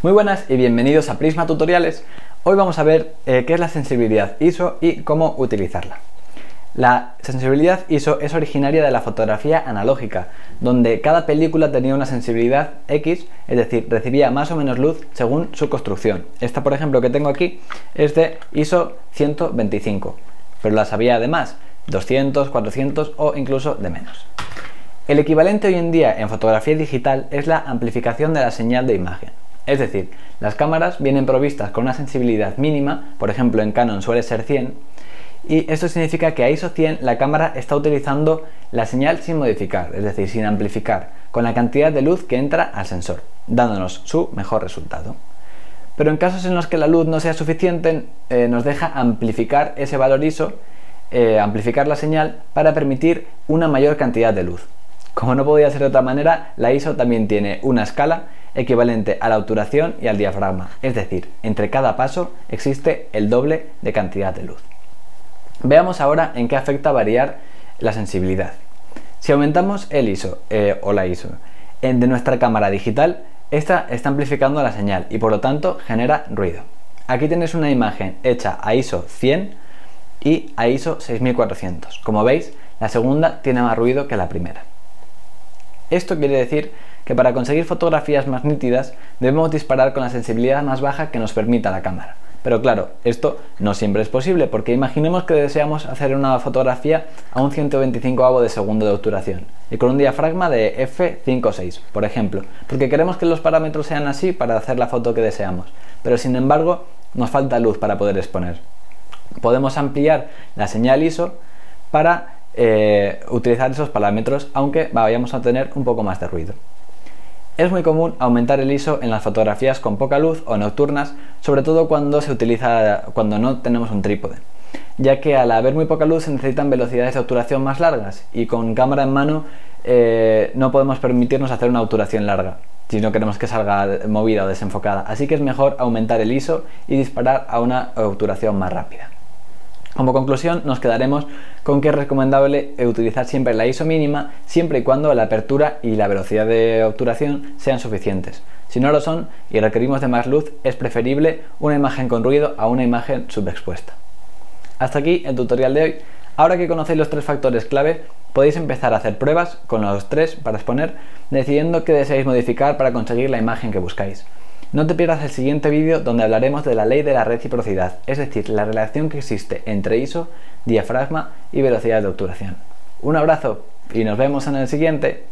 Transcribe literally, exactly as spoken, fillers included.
Muy buenas y bienvenidos a Prisma Tutoriales. Hoy vamos a ver eh, qué es la sensibilidad I S O y cómo utilizarla. La sensibilidad I S O es originaria de la fotografía analógica, donde cada película tenía una sensibilidad X, es decir, recibía más o menos luz según su construcción. Esta, por ejemplo, que tengo aquí es de I S O ciento veinticinco, pero las había de más, doscientos, cuatrocientos o incluso de menos. El equivalente hoy en día en fotografía digital es la amplificación de la señal de imagen. Es decir, las cámaras vienen provistas con una sensibilidad mínima, por ejemplo en Canon suele ser cien, y esto significa que a I S O cien la cámara está utilizando la señal sin modificar, es decir, sin amplificar, con la cantidad de luz que entra al sensor, dándonos su mejor resultado. Pero en casos en los que la luz no sea suficiente, eh, nos deja amplificar ese valor I S O, eh, amplificar la señal para permitir una mayor cantidad de luz. Como no podía ser de otra manera, la I S O también tiene una escala equivalente a la obturación y al diafragma, es decir, entre cada paso existe el doble de cantidad de luz. Veamos ahora en qué afecta variar la sensibilidad. Si aumentamos el I S O eh, o la I S O en de nuestra cámara digital, esta está amplificando la señal y por lo tanto genera ruido. Aquí tenéis una imagen hecha a I S O cien y a I S O seis mil cuatrocientos. Como veis, la segunda tiene más ruido que la primera. Esto quiere decir que para conseguir fotografías más nítidas debemos disparar con la sensibilidad más baja que nos permita la cámara. Pero claro, esto no siempre es posible, porque imaginemos que deseamos hacer una fotografía a un ciento veinticinco de segundo de obturación y con un diafragma de efe cincuenta y seis, por ejemplo, porque queremos que los parámetros sean así para hacer la foto que deseamos, pero sin embargo nos falta luz para poder exponer. Podemos ampliar la señal I S O para eh, utilizar esos parámetros, aunque vayamos a tener un poco más de ruido. Es muy común aumentar el I S O en las fotografías con poca luz o nocturnas, sobre todo cuando se utiliza cuando no tenemos un trípode, ya que al haber muy poca luz se necesitan velocidades de obturación más largas y con cámara en mano eh, no podemos permitirnos hacer una obturación larga si no queremos que salga movida o desenfocada, así que es mejor aumentar el I S O y disparar a una obturación más rápida. Como conclusión, nos quedaremos con que es recomendable utilizar siempre la I S O mínima, siempre y cuando la apertura y la velocidad de obturación sean suficientes. Si no lo son y requerimos de más luz, es preferible una imagen con ruido a una imagen subexpuesta. Hasta aquí el tutorial de hoy. Ahora que conocéis los tres factores clave, podéis empezar a hacer pruebas con los tres para exponer, decidiendo qué deseáis modificar para conseguir la imagen que buscáis. No te pierdas el siguiente vídeo donde hablaremos de la ley de la reciprocidad, es decir, la relación que existe entre I S O, diafragma y velocidad de obturación. Un abrazo y nos vemos en el siguiente.